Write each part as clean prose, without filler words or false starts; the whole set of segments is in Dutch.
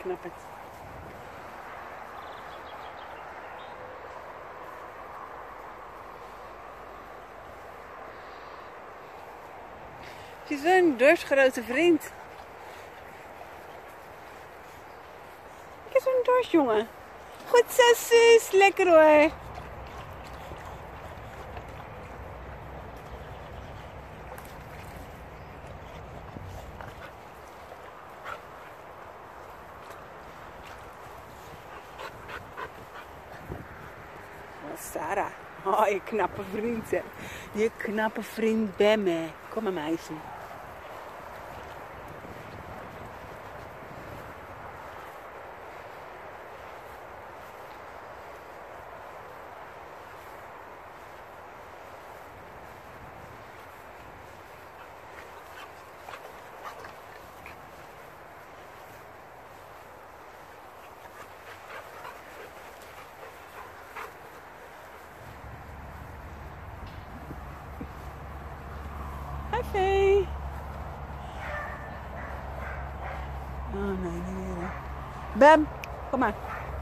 knap het. Je is zo'n dorstgrote vriend. Ik heb zo'n dorst, jongen. Goed zo, zus. Lekker hoor. Sarah. Oh, je knappe vriend, hè. Je knappe vriend Bem, hè. Kom maar, meisje. Hi, Vee. Oh, nee, niet weer. Bem, kom maar.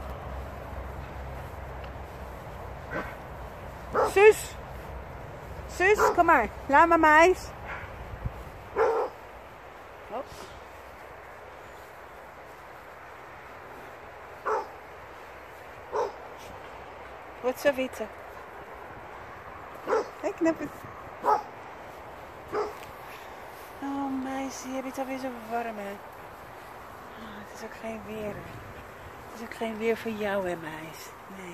Zus. Zus, kom maar. Laat maar, meis. Oh. Wat zo witte. Ik knap het. Oh meisje, je hebt het alweer zo warm, hè. Oh, het is ook geen weer. Het is ook geen weer voor jou, hè, meis. Nee.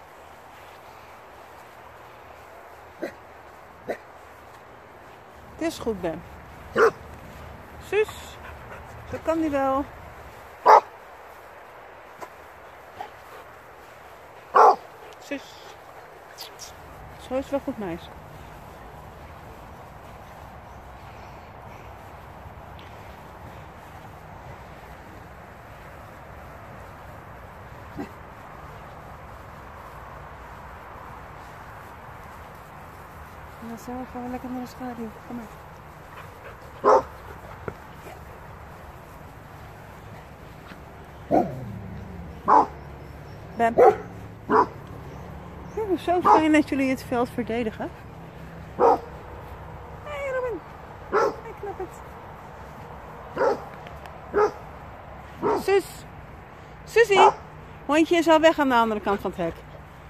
Het is goed, Ben. Zus, zo kan die wel. Zus. Zo is het wel goed, meisje. En dan gaan we lekker naar de schaduw. Kom maar. Bem. Ja, zo fijn dat jullie het veld verdedigen. Hé, Robin. Ik knap het. Zus. Susie. Hondje is al weg aan de andere kant van het hek.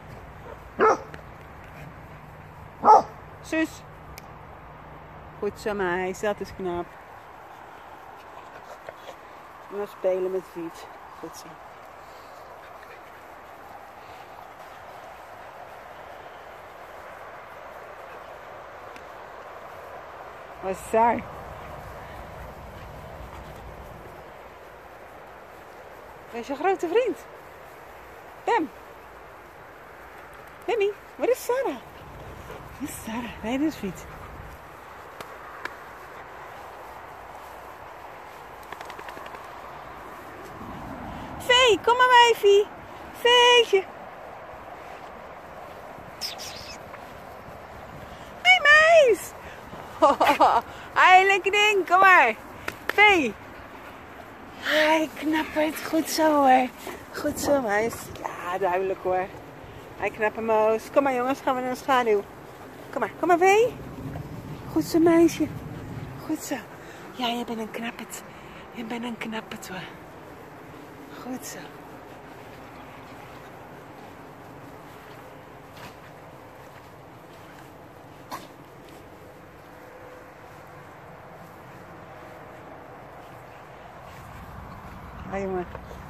Zus. Goed zo, meis. Dat is knap. We spelen met fiets. Goed zo. Wat is daar? Dat is je grote vriend. Bem. Bemmy, waar is Sarah? Waar is Sarah? Nee, dit is fiets. Vee, kom maar wijfie. Veetje. Hey meis. Hai, lekker ding, kom maar. Vee. Hai, knappert. Goed zo hoor. Goed zo, meis. Ja, duidelijk hoor. Hai, knappe moos. Kom maar jongens, gaan we naar de schaduw. Kom maar Vee. Goed zo, meisje. Goed zo. Ja, je bent een knappert. Je bent een knappert hoor. Goed zo. Hi jongen.